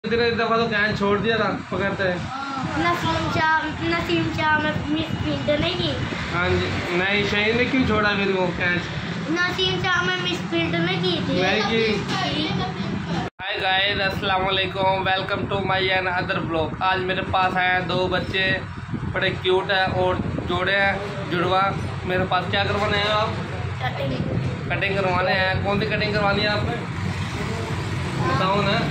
इतने दफा तो कैन छोड़ दिया था पकड़ते हैं। नसीम शाह में मिसप्रिंट नहीं की। हाँ जी, नहीं शहीन ने क्यों छोड़ा फिर वो कैच? नसीम शाह में मिसप्रिंट नहीं की थी। नहीं की। हाय गाइस, अस्सलाम वालेकुम, welcome to my another blog. आज मेरे पास हैं दो बच्चे, बड़े क्यूट है और जोड़े हैं, जुड़वा। मेरे पास क्या करवाने हैं आप? कटिंग करवाने हैं। कौन सी कटिंग करवानी है आपने बताओ ना।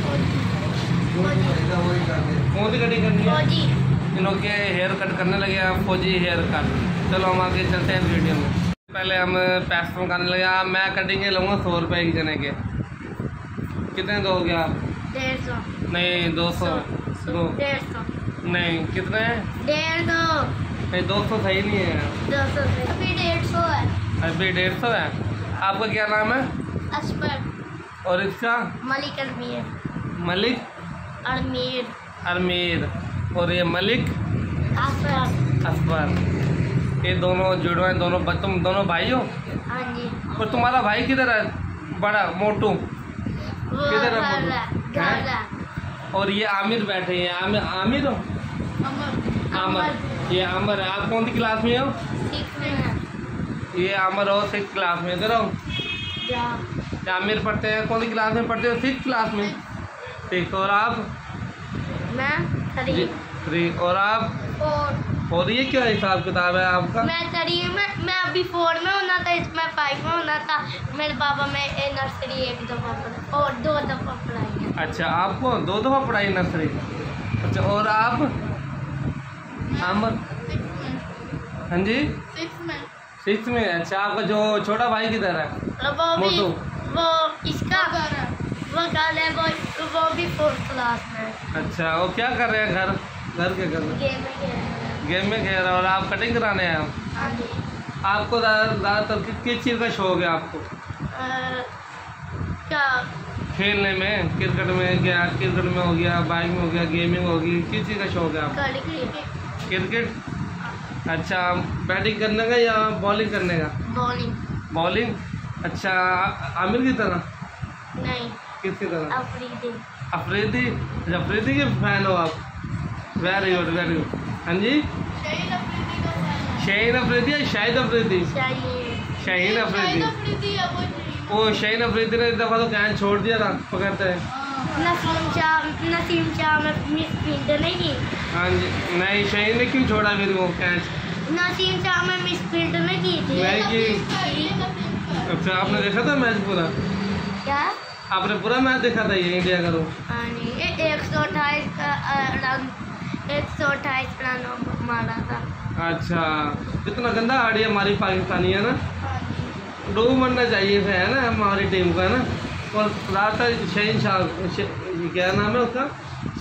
कौन सी कटिंग करनी है? इन्हों के हेयर कट करने लगे हैं, फौजी हेयर कट। चलो हम आगे चलते हैं वीडियो में। पहले हम पैसे करने लगे। मैं कटिंग के लूँगा 100 रुपये एक जने के। कितने दोगे आप? 150। नहीं 200। 150 नहीं कितने? 150। नहीं 200 सही नहीं है। 200 अभी 150 है। अभी 150 है। आपका क्या नाम है? असफर। और इसका? मलिक अरमीर। मलिक अरमीर। अरमीर। और ये मलिक असफर। असफर। ये दोनों जुड़वा हैं। तुम दोनों भाई हो? हाँ जी। और तुम्हारा भाई किधर है? बड़ा मोटू वो किधर है? घर है, मोटू घर है। और ये आमिर बैठे हैं। आमिर हो? अमर। ये अमर है। आप कौन सी क्लास में हो? 6 में है। ये अमर हो 6 क्लास में। इधर हो। जा। आमिर पढ़ते हैं। कौन सी क्लास में पढ़ते हो? 6 क्लास में। ठीक। और आप? मैं 3। और आप? 4। और ये क्या हिसाब किताब है आपका? मैं 3 में, मैं अभी 4 में होना था, इसमें 5 में होना था। मेरे पापा में नर्सरी 1 दफ़ा पढ़ा और 2 दफ़ा पढ़ाई है। अच्छा, आपको 2 दफ़ा पढ़ाई नर्सरी? अच्छा। और आप? अमर? हाँ जी 6 में। 6 में। अच्छा, आपका जो छोटा भाई किधर है? वो भी, मोटू। वो इसका वो घर है, वो भी 4th क्लास में है। अच्छा, वो क्या कर रहे हैं? घर के कर रहे हैं? गेम में खेल रहे हैं। और आप कटिंग कराने हैं? हाँ जी। आपको ज़्यादातर किस चीज़ का शौक है आपको? क्या खेलने में? क्रिकेट में क्या? क्रिकेट में हो गया, बाइक में हो गया, गेमिंग होगी, किस चीज़ का शौक है आपको? क्रिकेट। अच्छा, बैटिंग करने का या बॉलिंग करने का? बॉलिंग। अच्छा, आमिर की तरह? नहीं, किसकी तरह? अफरीदी। अफरीदी? अफरीदी के फैन हो आप? Very good, very good. हाँ जी, शाहीन अफरीदी या शाहिद अफरीदी? शाहीन अफरीदी। वो शाहीन अफरीदी ने एक दफ़ा तो कैन छोड़ दिया था पकड़ते हैं। नसीम शाह में मिसप्रिंट नहीं की। हाँ जी, नहीं शाहीन ने क्यों छोड़ा फिर वो कैच? नसीम शाह में मिसप्रिंट नहीं की थी। नहीं की। अच्छा, आपने देखा था मैच पूरा? क्या? आपने पूरा मैच देखा था ये इंडिया का? तो हाँ जी, 128 रन मारा था। अच्छा, इतना गंदा हारी हमारी पाकिस्तानी है ना। डूब मरना चाहिए था, है ना, हमारी टीम को, है ना। और ज़्यादातर शाहीन शाह, क्या नाम है उसका?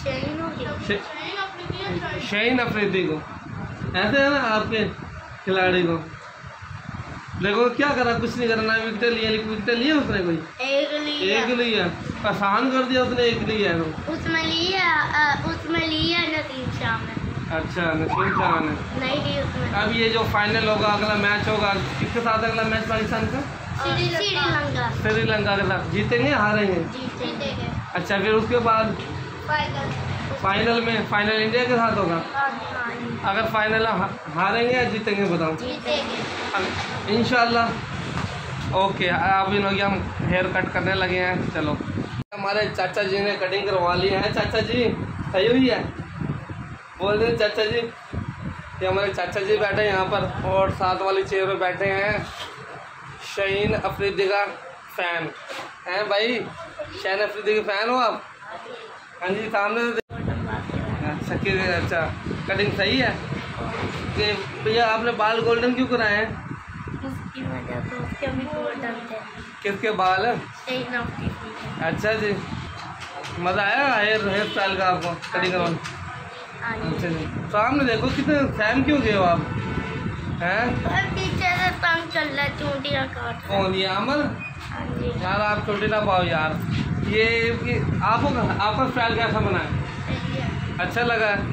शाहीन अफरीदी को ऐसे है ना आपके खिलाड़ी को। देखो क्या करा, कुछ नहीं करना। विकेट लिया उसने कोई? एक लिया। आसान कर दिया उसने, एक लिया है उसमें लिया नसीम शाह में। अच्छा, नसीम शाह ने नहीं ली उसमें। अब ये जो फाइनल होगा, अगला मैच होगा, किसके साथ अगला मैच पाकिस्तान का? श्रीलंका के साथ। जीतेंगे हारेंगे? जीतेंगे। अच्छा, फिर उसके बाद फाइनल इंडिया के साथ होगा। अगर फाइनल हारेंगे या जीतेंगे बताओ? जीतेंगे इंशाल्लाह। ओके, अभी लोग हम हेयर कट करने लगे हैं। चलो, हमारे चाचा जी ने कटिंग करवा ली है। चाचा जी सही हुई है? बोल रहे चाचा जी। ये हमारे चाचा जी बैठे हैं यहाँ पर, और साथ वाली चेयर पे बैठे हैं शाहीन अफरीदी का फ़ैन हैं। भाई शाहीन अफरीदी के फ़ैन हो आप? हाँ जी, सामने। अच्छा, कटिंग सही है कि भैया आपने बाल गोल्डन क्यों कराए हैं? उसकी वजह से उसके भी गोल्डन थे। किसके बाल है? अच्छा जी, मज़ा आया हेयर स्टाइल का आपको कटिंग करवाने? अच्छा जी। सामने देखो कितने फैन क्यों गए हो आप? हैं पीछे से तंग चल रहा है, चूंटियां काट। कौन? ये अमर? हाँ जी। यार आप छोटी ना पाओ यार। ये आपका स्टाइल कैसा बना है? अच्छा लगा है?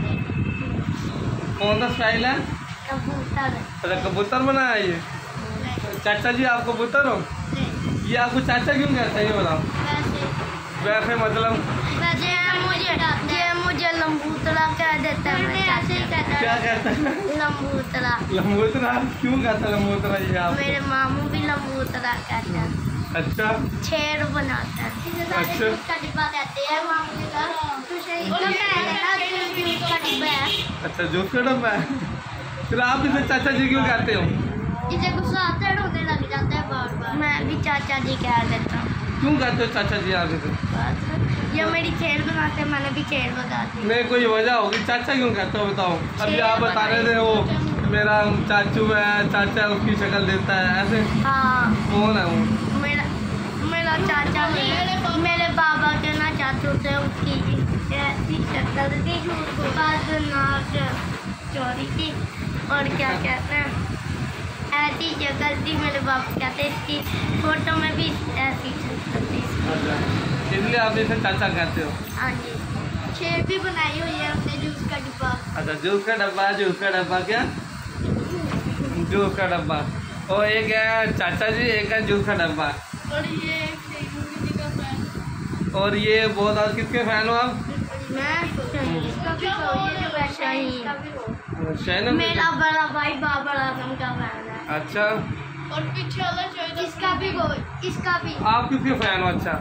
कौन सा स्टाइल है? कबूतर। अच्छा, कबूतर बनाया है ये? चाचा जी आप कबूतर हो? ये आपको चाचा क्यों कहते हैं ये बताओ? वैसे वैसे मतलब वैसे क्या कहता है? लंबूतरा। लंबूतरा क्यों कहता है लंबूतरा ये आप? मेरे मामू भी लंबूतरा कहते हैं। अच्छा छेड़ बनाता है। अच्छा का डिब्बा कहते हैं मामू का। अच्छा जूस का डब्बा है। फिर आप इसे चाचा जी क्यों कहते हो? इसे गुस्सा आता है रोने लग जाता है बार बार। मैं भी चाचा जी कह देता हूँ। क्यों कहते हो चाचा जी आप इसे? ये मेरी खेल बनाते हैं, मैंने भी खेल बता दी। नहीं कोई वजह होगी, चाचा क्यों कहते हो बताओ? अभी आप बता रहे थे वो मेरा चाचू है, चाचा उसकी शक्ल देता है ऐसे। हाँ कौन है वो? मेरा चाचा मेरे बाबा के ना चाचू थे, उसकी ऐसी शक्ल थी, बाद नाक चोरी थी और क्या कहते हैं ऐसी शक्ल थी। मेरे बाबा कहते इसकी फोटो में भी ऐसी शक्ल थी। अच्छा इसलिए आप इसे चाचा कहते हो? हाँ जी। शेर भी बनाई हुई है हमने जूस का डिब्बा। अच्छा जूस का डब्बा। जूस का डब्बा क्या? जूस का डब्बा। और एक है चाचा जी, एक है जूस का डब्बा। और ये का फैन। और ये बहुत आज किसके फैन हो आप? मैं मेरा बड़ा भाई बाबर आजम का फैन है। अच्छा और पीछे वाला इसका भी आप किसके फैन हो? अच्छा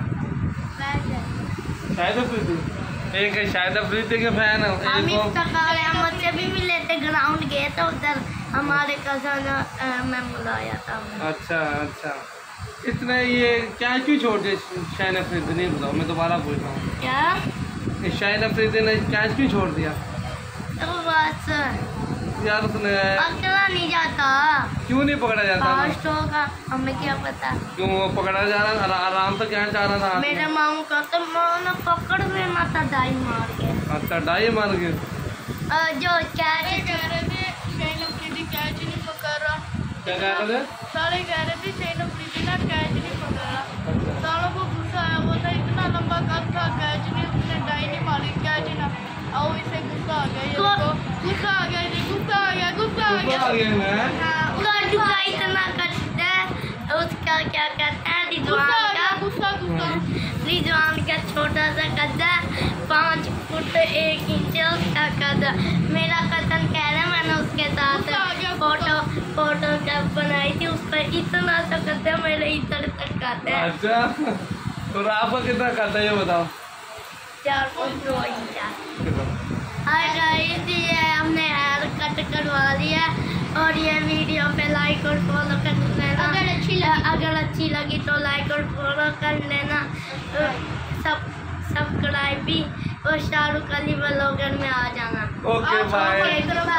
शाहिद अफरीदी। एक है शाहिद अफरीदी के फैन है। हम अहमद से भी मिले थे, ग्राउंड गए थे उधर, हमारे कजन मैं बुलाया था। अच्छा अच्छा इतने ये क्या क्यों छोड़ दिया शाहिद अफरीदी? नहीं बताओ, मैं दोबारा पूछ रहा हूँ। क्या शाहिद अफरीदी ने क्या क्यों छोड़ दिया? तो बस यार उसने पकड़ा नहीं जाता। क्यों नहीं पकड़ा जाता? फास्ट होगा, हमें क्या पता। क्यों वो पकड़ा जा रहा था? आराम से क्या जा रहा था? मेरे मामू का तो मानो पकड़ में माता दाई मार के। अच्छा डाई मार के जो कैच कह रहे थे शाहिद अफरीदी कैच नहीं पकड़ रहा। क्या कह रहे थे? सारे कह रहे थे शाहिद अफरीदी ना कैच नहीं पकड़ रहा। सारों को गुस्सा आया, वो था इतना लंबा कद था, कैच नहीं, उसने डाई नहीं मारी, कैच ना। और इसे गुस्सा आ गया, ये तो गुस्सा आ गया, गुस्सा आ गया, गुस्सा आ गया। उसका डुका इतना करता है, उसका क्या कहते हैं रिजवान का छोटा सा कद्दा 5 फुट 1 इंच उसका कद्दा। मेरा कजन कह रहा है मैंने उसके साथ फोटो जब बनाई थी, उस पर इतना सा कद्दा मेरे इधर तक आता है। अच्छा तो आपका कितना खाता है ये बताओ? 4 फुट 2 इंच। हाय गाइस, ये हमने हेयर कट करवा लिया और ये वीडियो पे लाइक और फॉलो कर लेना। अगर अच्छी लगी तो लाइक और फॉलो कर लेना। सब्सक्राइब भी और शाहरुख अली व्लॉगर में आ जाना। Okay bye.